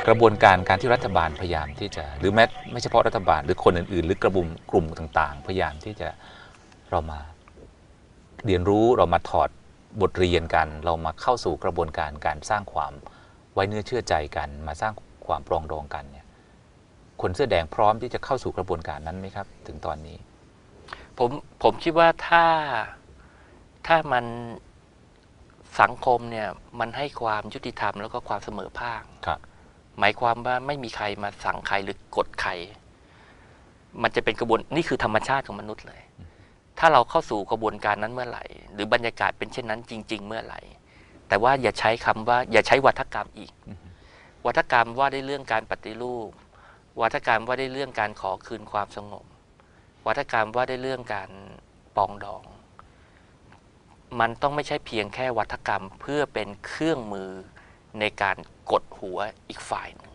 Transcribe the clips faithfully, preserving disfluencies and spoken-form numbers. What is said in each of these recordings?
ระบวนการการที่รัฐบาลพยายามที่จะหรือแม้ไม่เฉพาะรัฐบาลหรือคนอื่นๆหรือกระบุมกลุ่มต่างๆพยายามที่จะเรามาเรียนรู้เรามาถอดบทเรียนกันเรามาเข้าสู่กระบวนการการสร้างความไว้เนื้อเชื่อใจกันมาสร้างความปรองดองกันเนี่ยคนเสื้อแดงพร้อมที่จะเข้าสู่กระบวนการนั้นไหมครับถึงตอนนี้ผมผมคิดว่าถ้าถ้ามันสังคมเนี่ยมันให้ความยุติธรรมแล้วก็ความเสมอภาคหมายความว่าไม่มีใครมาสั่งใครหรือกดใครมันจะเป็นกระบวนนี่คือธรรมชาติของมนุษย์เลยถ้าเราเข้าสู่กระบวนการนั้นเมื่อไหร่หรือบรรยากาศเป็นเช่นนั้นจริงๆเมื่อไหร่แต่ว่าอย่าใช้คำว่าอย่าใช้วัฒกรรมอีกวัฒกรรมว่าได้เรื่องการปฏิรูปวัฒกรรมว่าได้เรื่องการขอคืนความสงบวัฒกรรมว่าได้เรื่องการปองดองมันต้องไม่ใช่เพียงแค่วัฒกรรมเพื่อเป็นเครื่องมือในการกดหัวอีกฝ่ายหนึ่ง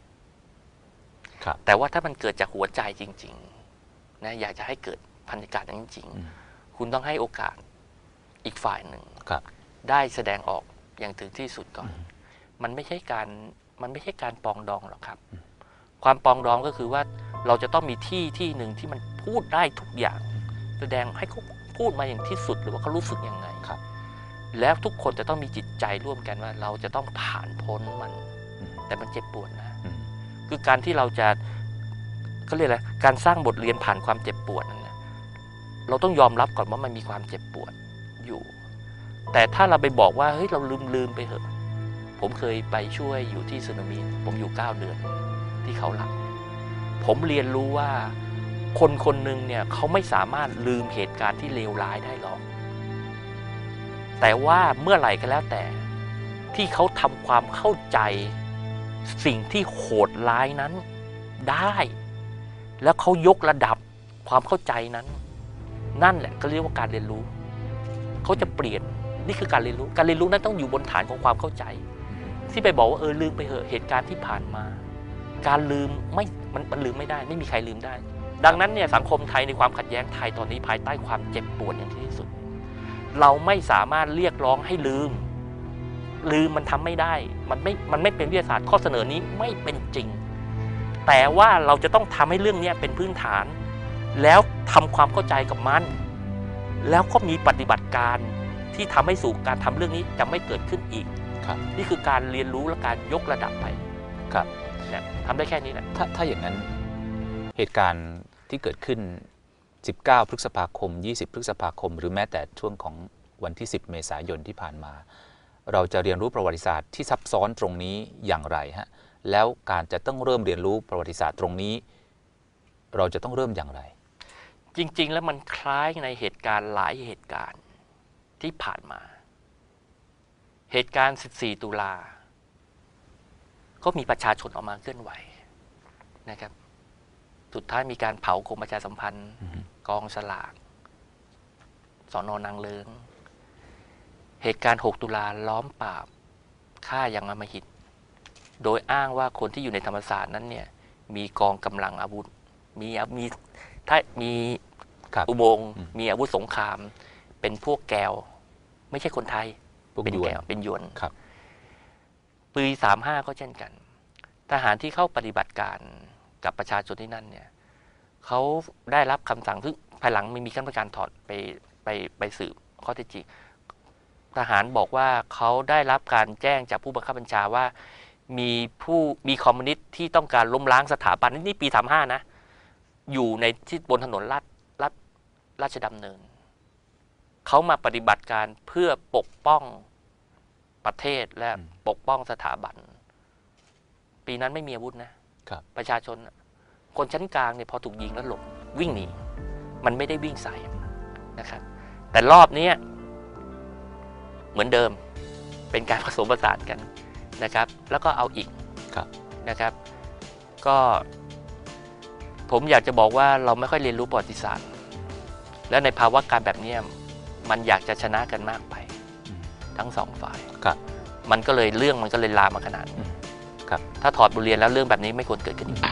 แต่ว่าถ้ามันเกิดจากหัวใจจริงๆนะอยากจะให้เกิดบรรยากาศนั้นจริงๆคุณต้องให้โอกาสอีกฝ่ายหนึ่งได้แสดงออกอย่างถึงที่สุดก่อนมันไม่ใช่การมันไม่ใช่การปองดองหรอกครับความปองดองก็คือว่าเราจะต้องมีที่ที่หนึ่งที่มันพูดได้ทุกอย่างแสดงให้เขาพูดมาอย่างที่สุดหรือว่าเขารู้สึกยังไงแล้วทุกคนจะต้องมีจิตใจร่วมกันว่าเราจะต้องผ่านพ้นมันแต่มันเจ็บปวดนะคือการที่เราจะเขาเรียกอะไรการสร้างบทเรียนผ่านความเจ็บปวดนั้นนะเราต้องยอมรับก่อนว่ามันมีความเจ็บปวดอยู่แต่ถ้าเราไปบอกว่าเฮ้ยเราลืมลืมไปเถอะผมเคยไปช่วยอยู่ที่สึนามิผมอยู่เก้าเดือนที่เขาหลักผมเรียนรู้ว่าคนคนหนึ่งเนี่ยเขาไม่สามารถลืมเหตุการณ์ที่เลวร้ายได้หรอกแต่ว่าเมื่อไหร่ก็แล้วแต่ที่เขาทำความเข้าใจสิ่งที่โหดร้ายนั้นได้แล้วเขายกระดับความเข้าใจนั้นนั่นแหละก็เรียกว่าการเรียนรู้เขาจะเปลี่ยนนี่คือการเรียนรู้การเรียนรู้นั้นต้องอยู่บนฐานของความเข้าใจที่ไปบอกว่าเออลืมไปเหอะเหตุการณ์ที่ผ่านมาการลืมไม่มันมันลืมไม่ได้ไม่มีใครลืมได้ดังนั้นเนี่ยสังคมไทยในความขัดแย้งไทยตอนนี้ภายใต้ความเจ็บปวดอย่างที่สุดเราไม่สามารถเรียกร้องให้ลืมลืมมันทำไม่ได้มันไม่มันไม่เป็นวิทยาศาสตร์ข้อเสนอนี้ไม่เป็นจริงแต่ว่าเราจะต้องทำให้เรื่องนี้เป็นพื้นฐานแล้วทำความเข้าใจกับมันแล้วก็มีปฏิบัติการที่ทำให้สู่การทำเรื่องนี้จะไม่เกิดขึ้นอีกนี่คือการเรียนรู้และการยกระดับไปครับเนี่ยทำได้แค่นี้แหละถ้าถ้าอย่างนั้นเหตุการณ์ที่เกิดขึ้นสิบเก้าพฤษภาคมยี่สิบพฤษภาคมหรือแม้แต่ช่วงของวันที่สิบเมษายนที่ผ่านมาเราจะเรียนรู้ประวัติศาสตร์ที่ซับซ้อนตรงนี้อย่างไรฮะแล้วการจะต้องเริ่มเรียนรู้ประวัติศาสตร์ตรงนี้เราจะต้องเริ่มอย่างไรจริงๆแล้วมันคล้ายในเหตุการณ์หลายเหตุการณ์ที่ผ่านมาเหตุการณ์สิบสี่ตุลาก็มีประชาชนออกมาเคลื่อนไหวนะครับสุดท้ายมีการเผากรมประชาสัมพันธ์กองสลากสน.นางเลิ้งเหตุการณ์หกตุลาล้อมปราบฆ่าอย่างอำมหิตโดยอ้างว่าคนที่อยู่ในธรรมศาสตร์นั้นเนี่ยมีกองกำลังอาวุธมีมีถ้ามีอุโมงค์มีอาวุธสงครามเป็นพวกแก้วไม่ใช่คนไทยเป็นแก้วเป็นยวนปีสามห้าก็เช่นกันทหารที่เข้าปฏิบัติการกับประชาชนที่นั่นเนี่ยเขาได้รับคำสั่งซึ่งภายหลังไม่มีขั้นตอนการถอดไปไปไปสืบข้อเท็จจริงทหารบอกว่าเขาได้รับการแจ้งจากผู้บังคับบัญชาว่ามีผู้มีคอมมิวนิสต์ที่ต้องการล้มล้างสถาบันนี่ปีสามห้านะอยู่ในที่บนถนนลาดลาดราชดำเนินเขามาปฏิบัติการเพื่อปกป้องประเทศและปกป้องสถาบันปีนั้นไม่มีอาวุธนะประชาชนคนชั้นกลางเนี่ยพอถูกยิงแล้วหลบวิ่งหนีมันไม่ได้วิ่งใส่นะครับแต่รอบนี้เหมือนเดิมเป็นการผสมผสานกันนะครับแล้วก็เอาอีกนะครับก็ผมอยากจะบอกว่าเราไม่ค่อยเรียนรู้ประวัติศาสตร์และในภาวะการแบบนี้มันอยากจะชนะกันมากไปทั้งสองฝ่ายมันก็เลยเรื่องมันก็เลยลามมาขนาดนี้ถ้าถอดบทเรียนแล้วเรื่องแบบนี้ไม่ควรเกิดขึ้นอีก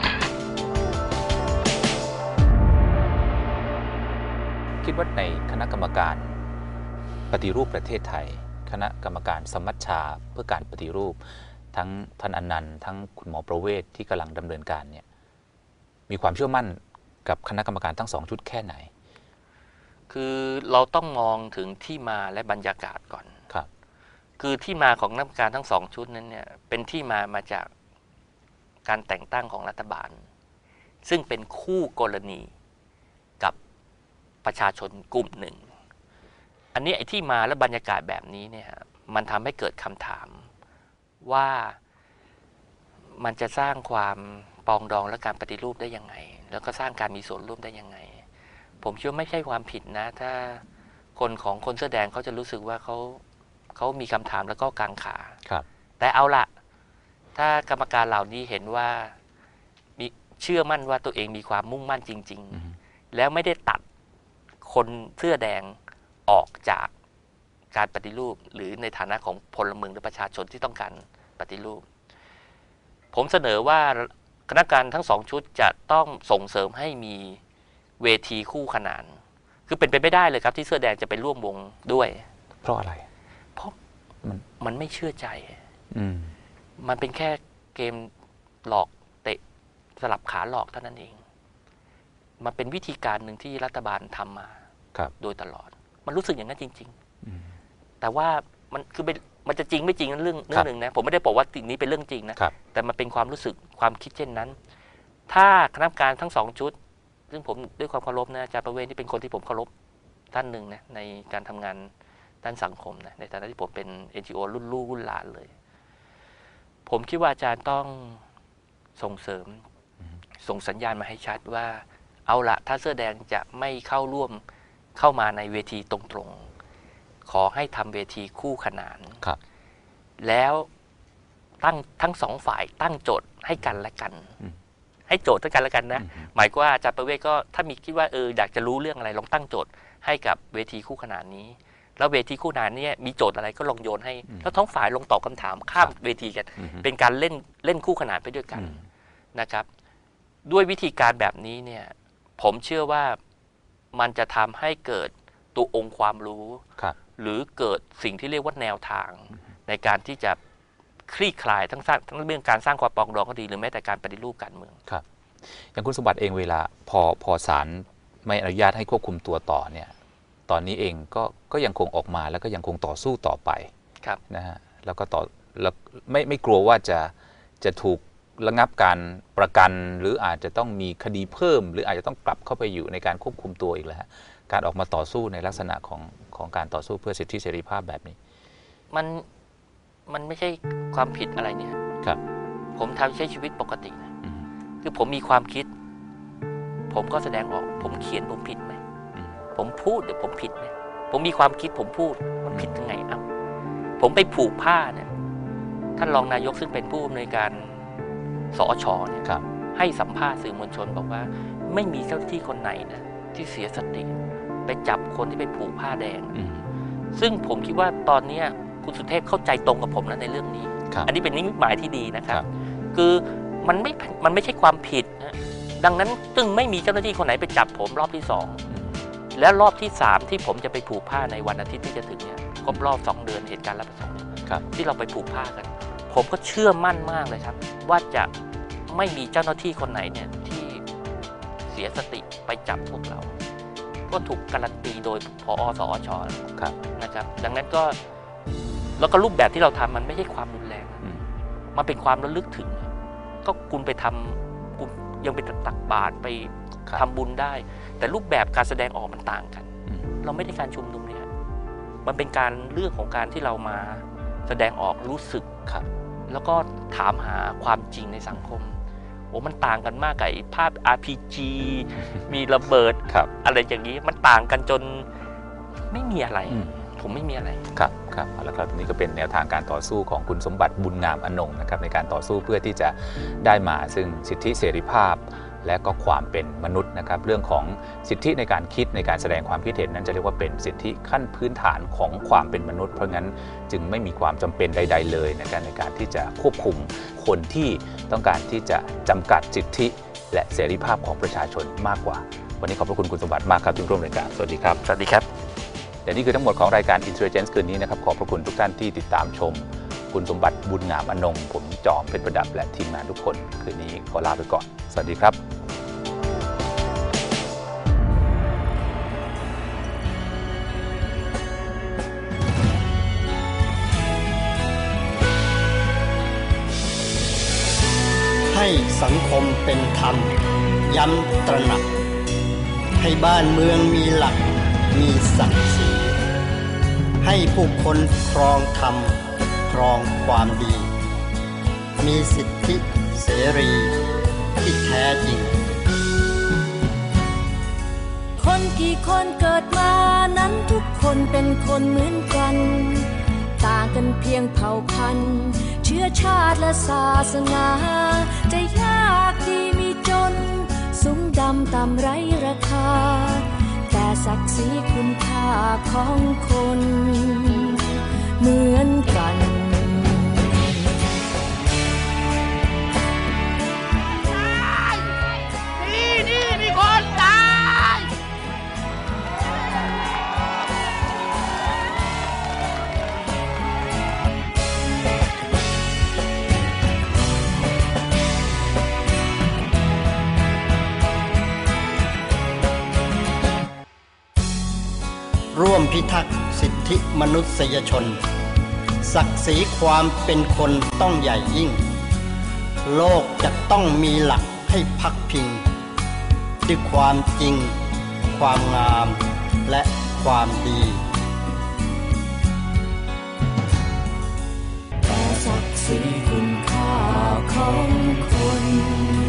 คิดว่าในคณะกรรมการปฏิรูปประเทศไทยคณะกรรมการสมัชชาเพื่อการปฏิรูปทั้งท่านอนันต์ทั้งคุณหมอประเวศที่กำลังดำเนินการเนี่ยมีความเชื่อมั่นกับคณะกรรมการทั้งสองชุดแค่ไหนคือเราต้องมองถึงที่มาและบรรยากาศก่อนครับคือที่มาของคณะกรรมการทั้งสองชุดนั้นเนี่ยเป็นที่มามาจากการแต่งตั้งของรัฐบาลซึ่งเป็นคู่กรณีกับประชาชนกลุ่มหนึ่งอันนี้ไอ้ที่มาและบรรยากาศแบบนี้เนี่ยมันทำให้เกิดคำถามว่ามันจะสร้างความปองดองและการปฏิรูปได้ยังไงแล้วก็สร้างการมีส่วนร่วมได้ยังไงผมคิดว่าไม่ใช่ความผิดนะถ้าคนของคนเสื้อแดงเขาจะรู้สึกว่าเขาเขามีคำถามแล้วก็กังขาครับแต่เอาละถ้ากรรมการเหล่านี้เห็นว่ามีเชื่อมั่นว่าตัวเองมีความมุ่งมั่นจริงๆแล้วไม่ได้ตัดคนเสื้อแดงออกจากการปฏิรูปหรือในฐานะของพลเมืองหรือประชาชนที่ต้องการปฏิรูปผมเสนอว่าคณะกรรมการทั้งสองชุดจะต้องส่งเสริมให้มีเวทีคู่ขนานคือเป็นไปไม่ได้เลยครับที่เสื้อแดงจะไปร่วมวงด้วยเพราะอะไรเพราะมันมันไม่เชื่อใจอืมมันเป็นแค่เกมหลอกเตะสลับขาหลอกเท่านั้นเองมันเป็นวิธีการหนึ่งที่รัฐบาลทำมาโดยตลอดมันรู้สึกอย่างนั้นจริงๆแต่ว่ามันคือเป็นมันจะจริงไม่จริงนั้นเรื่องเรื่องหนึ่งนะผมไม่ได้บอกว่าสิ่งนี้เป็นเรื่องจริงนะแต่มันเป็นความรู้สึกความคิดเช่นนั้นถ้าคณะกรรมการทั้งสองชุดซึ่งผมด้วยความเคารพนะอาจารย์ประเวศที่เป็นคนที่ผมเคารพท่านหนึ่งนะในการทำงานด้านสังคมนะในฐานะที่ผมเป็น เอ็น จี โอ รุ่นลูกรุ่นหลานเลยผมคิดว่าอาจารย์ต้องส่งเสริมส่งสัญญาณมาให้ชัดว่าเอาละถ้าเสื้อแดงจะไม่เข้าร่วมเข้ามาในเวทีตรงๆขอให้ทำเวทีคู่ขนานแล้วตั้งทั้งสองฝ่ายตั้งโจทย์ให้กันและกันให้โจทย์ให้กันและกันนะหมายความว่าอาจารย์ประเวศก็ถ้ามีคิดว่าเอออยากจะรู้เรื่องอะไรลองตั้งโจทย์ให้กับเวทีคู่ขนานนี้แล้วเวทีคู่ขนานนี้มีโจทย์อะไรก็ลองโยนให้แล้วทั้งฝ่ายลงตอบคำถามข้ามเวทีกันเป็นการเล่นเล่นคู่ขนานไปด้วยกันนะครับด้วยวิธีการแบบนี้เนี่ยผมเชื่อว่ามันจะทำให้เกิดตัวองค์ความรู้หรือเกิดสิ่งที่เรียกว่าแนวทางในการที่จะคลี่คลายทั้งสร้างทั้งเรื่องการสร้างความปรองดองก็ดีหรือแม้แต่การปฏิรูปการเมืองครับอย่างคุณสมบัติเองเวลาพอพอศาลไม่อนุญาตให้ควบคุมตัวต่อเนี่ยตอนนี้เองก็ก็ยังคงออกมาแล้วก็ยังคงต่อสู้ต่อไปนะฮะแล้วก็ต่อแล้วไม่ไม่กลัวว่าจะจะถูกระงับการประกันหรืออาจจะต้องมีคดีเพิ่มหรืออาจจะต้องกลับเข้าไปอยู่ในการควบคุมตัวอีกแล้วการออกมาต่อสู้ในลักษณะของของการต่อสู้เพื่อสิทธิเสรีภาพแบบนี้มันมันไม่ใช่ความผิดอะไรเนี่ยครับผมทำใช้ชีวิตปกตินะคือผมมีความคิดผมก็แสดงออกผมเขียนผมผิดไหมผมพูดเดี๋ยวผมผิดไหมผมมีความคิดผมพูดมันผิดยังไงเอ้าผมไปผูกผ้าเนี่ยท่านรองนายกซึ่งเป็นผู้อำนวยการสอชเนี่ยให้สัมภาษณ์สื่อมวลชนบอกว่าไม่มีเจ้าหน้าที่คนไหนนะที่เสียสติไปจับคนที่ไปผูกผ้าแดงซึ่งผมคิดว่าตอนนี้คุณสุเทพเข้าใจตรงกับผมแล้วในเรื่องนี้อันนี้เป็นนิมิตหมายที่ดีนะครับคือมันไม่มันไม่ใช่ความผิดนะดังนั้นจึงไม่มีเจ้าหน้าที่คนไหนไปจับผมรอบที่สองและรอบที่สามที่ผมจะไปผูกผ้าในวันอาทิตย์ที่จะถึงเนี่ยครบรอบสองเดือนเหตุการณ์รับประสงค์ที่เราไปผูกผ้ากันผมก็เชื่อมั่นมากเลยครับว่าจะไม่มีเจ้าหน้าที่คนไหนเนี่ยที่เสียสติไปจับพวกเราก็ถูกการันตีโดยผอ.สอช.นะครับดังนั้นก็แล้วก็รูปแบบที่เราทำมันไม่ใช่ความรุนแรงมันเป็นความระลึกถึงก็คุณไปทำคุณยังไปตักบาตรไปทำบุญได้แต่รูปแบบการแสดงออกมันต่างกันเราไม่ได้การชุมนุมเนี่ยมันเป็นการเรื่องของการที่เรามาแสดงออกรู้สึกครับแล้วก็ถามหาความจริงในสังคมโอ้มันต่างกันมากกับภาพ อาร์ พี จี มีระเบิดอะไรอย่างนี้มันต่างกันจนไม่มีอะไรผมไม่มีอะไรครับครับแล้วครับนี่ก็เป็นแนวทางการต่อสู้ของคุณสมบัติบุญงามอนงนะครับในการต่อสู้เพื่อที่จะได้มาซึ่งสิทธิเสรีภาพและก็ความเป็นมนุษย์นะครับเรื่องของสิทธิในการคิดในการแสดงความคิดเห็นนั้นจะเรียกว่าเป็นสิทธิขั้นพื้นฐานของความเป็นมนุษย์เพราะงั้นจึงไม่มีความจำเป็นใดๆเลยในการในการที่จะควบคุมคนที่ต้องการที่จะจำกัดสิทธิและเสรีภาพของประชาชนมากกว่าวันนี้ขอบพระคุณคุณสมบัติมากครับที่ร่วมรายการสวัสดีครับสวัสดีครับและนี่คือทั้งหมดของรายการ Intelligence คืนนี้นะครับขอบพระคุณทุกท่านที่ติดตามชมคุณสมบัติบุญงามอนงค์ผมจอมเพชรประดับและทีมงานทุกคนคืนนี้ขอลาไปก่อนสวัสดีครับให้สังคมเป็นธรรมย้ำตระหนักให้บ้านเมืองมีหลักมีศักดิ์ศรีให้ผู้คนครองธรรมครองความดีมีสิทธิเสรีที่แท้จริงคนกี่คนเกิดมานั้นทุกคนเป็นคนเหมือนกันต่างกันเพียงเผ่าพันธุ์เชื้อชาติและศาสนาจะยากดีมีจนสูงดำต่ำไร้ราคาแต่ศักดิ์ศรีคุณค่าของคนเหมือนกันนี่นี่มีคนตายร่วมพิทักษ์สิทธิมนุษยชนศักดิ์ศรีความเป็นคนต้องใหญ่ยิ่งโลกจะต้องมีหลักให้พักพิงด้วยความจริงความงามและความดีแต่ศักดิ์ศรีคุณค่าของคน